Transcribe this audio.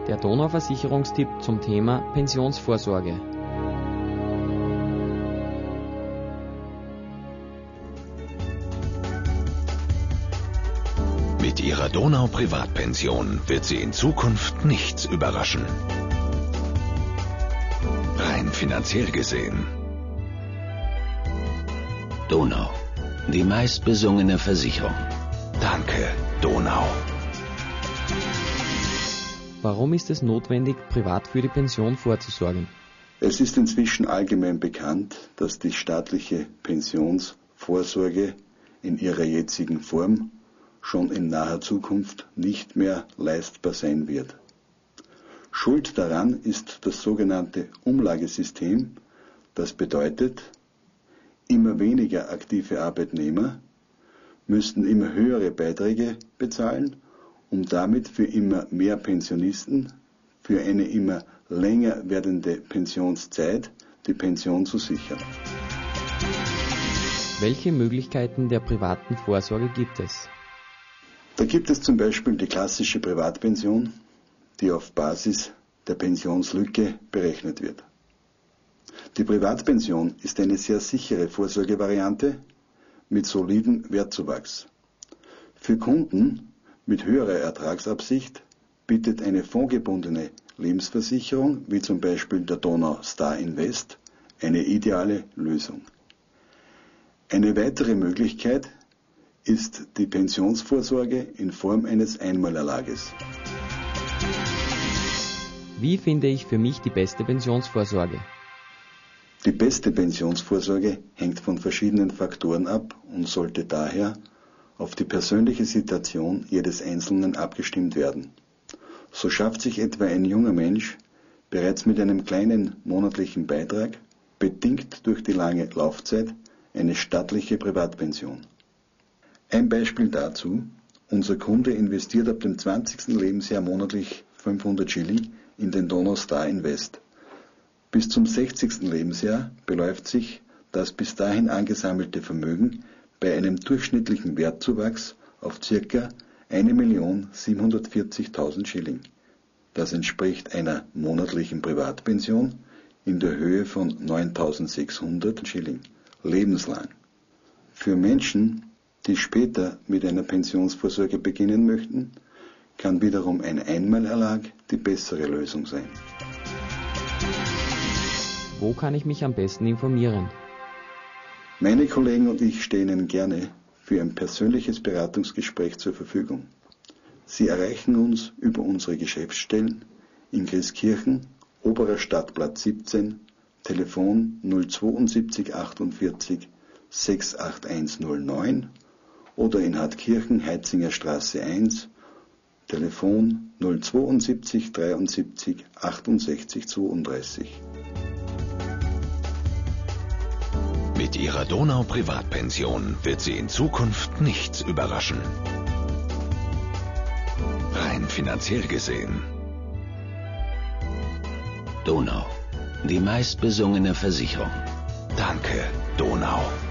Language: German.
Der Donau-Versicherungstipp zum Thema Pensionsvorsorge. Mit ihrer Donau-Privatpension wird sie in Zukunft nichts überraschen. Rein finanziell gesehen. Donau, die meistbesungene Versicherung. Danke, Donau. Warum ist es notwendig, privat für die Pension vorzusorgen? Es ist inzwischen allgemein bekannt, dass die staatliche Pensionsvorsorge in ihrer jetzigen Form schon in naher Zukunft nicht mehr leistbar sein wird. Schuld daran ist das sogenannte Umlagesystem, das bedeutet, immer weniger aktive Arbeitnehmer müssten immer höhere Beiträge bezahlen, um damit für immer mehr Pensionisten für eine immer länger werdende Pensionszeit die Pension zu sichern. Welche Möglichkeiten der privaten Vorsorge gibt es? Da gibt es zum Beispiel die klassische Privatpension, die auf Basis der Pensionslücke berechnet wird. Die Privatpension ist eine sehr sichere Vorsorgevariante mit solidem Wertzuwachs. Für Kunden mit höherer Ertragsabsicht bietet eine fondgebundene Lebensversicherung, wie zum Beispiel der Donau Star Invest, eine ideale Lösung. Eine weitere Möglichkeit ist die Pensionsvorsorge in Form eines Einmalerlages. Wie finde ich für mich die beste Pensionsvorsorge? Die beste Pensionsvorsorge hängt von verschiedenen Faktoren ab und sollte daher auf die persönliche Situation jedes Einzelnen abgestimmt werden. So schafft sich etwa ein junger Mensch bereits mit einem kleinen monatlichen Beitrag, bedingt durch die lange Laufzeit, eine stattliche Privatpension. Ein Beispiel dazu: Unser Kunde investiert ab dem 20. Lebensjahr monatlich 500 Schilling in den Donau Star Invest. Bis zum 60. Lebensjahr beläuft sich das bis dahin angesammelte Vermögen bei einem durchschnittlichen Wertzuwachs auf ca. 1.740.000 Schilling. Das entspricht einer monatlichen Privatpension in der Höhe von 9.600 Schilling, lebenslang. Für Menschen, die später mit einer Pensionsvorsorge beginnen möchten, kann wiederum ein Einmalerlag die bessere Lösung sein. Wo kann ich mich am besten informieren? Meine Kollegen und ich stehen Ihnen gerne für ein persönliches Beratungsgespräch zur Verfügung. Sie erreichen uns über unsere Geschäftsstellen in Grieskirchen, Oberer Stadtplatz 17, Telefon 072 48 68109 oder in Hartkirchen, Heitzinger Straße 1, Telefon 072 73 68 32. Mit ihrer Donau-Privatpension wird sie in Zukunft nichts überraschen. Rein finanziell gesehen. Donau, die meistbesungene Versicherung. Danke, Donau.